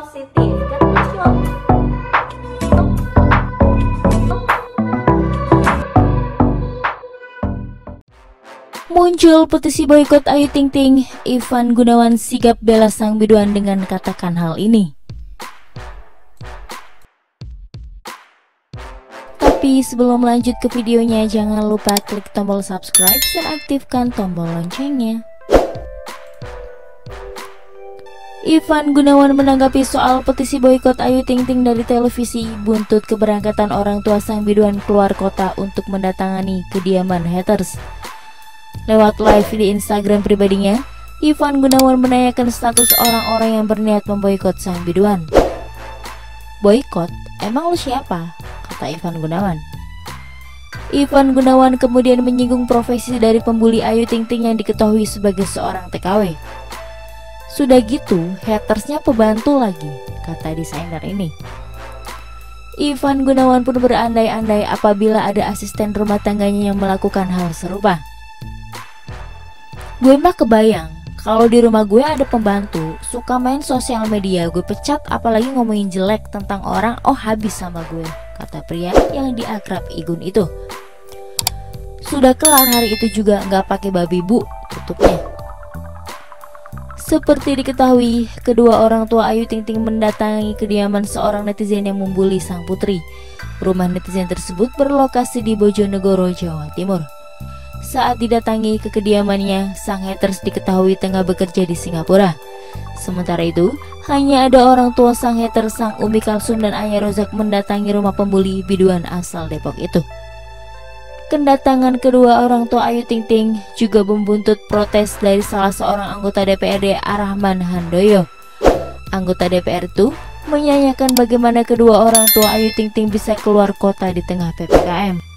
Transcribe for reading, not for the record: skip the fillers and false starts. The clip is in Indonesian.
positif katanya. Muncul petisi boikot Ayu Ting Ting, Ivan Gunawan sigap bela sang biduan dengan katakan hal ini. Tapi sebelum lanjut ke videonya, jangan lupa klik tombol subscribe dan aktifkan tombol loncengnya. Ivan Gunawan menanggapi soal petisi boikot Ayu Ting Ting dari televisi buntut keberangkatan orang tua sang biduan keluar kota untuk mendatangani kediaman haters. Lewat live di Instagram pribadinya, Ivan Gunawan menanyakan status orang-orang yang berniat memboikot sang biduan. "Boikot? Emang lu siapa?" kata Ivan Gunawan. Ivan Gunawan kemudian menyinggung profesi dari pembuli Ayu Ting Ting yang diketahui sebagai seorang TKW. "Sudah gitu, hatersnya pembantu lagi," kata desainer ini. Ivan Gunawan pun berandai-andai apabila ada asisten rumah tangganya yang melakukan hal serupa. "Gue mah kebayang, kalau di rumah gue ada pembantu, suka main sosial media, gue pecat apalagi ngomongin jelek tentang orang, oh habis sama gue," kata pria yang diakrab Igun itu. "Sudah kelar hari itu juga nggak pakai babi bu," tutupnya. Seperti diketahui, kedua orang tua Ayu Ting Ting mendatangi kediaman seorang netizen yang membuli sang putri. Rumah netizen tersebut berlokasi di Bojonegoro, Jawa Timur. Saat didatangi ke kediamannya, sang haters diketahui tengah bekerja di Singapura. Sementara itu, hanya ada orang tua sang haters, sang Umi Kalsum dan Ayah Rozak mendatangi rumah pembuli biduan asal Depok itu. Kedatangan kedua orang tua Ayu Ting Ting juga membuntut protes dari salah seorang anggota DPRD, Arahman Handoyo. Anggota DPR itu menyanyikan bagaimana kedua orang tua Ayu Ting Ting bisa keluar kota di tengah PPKM.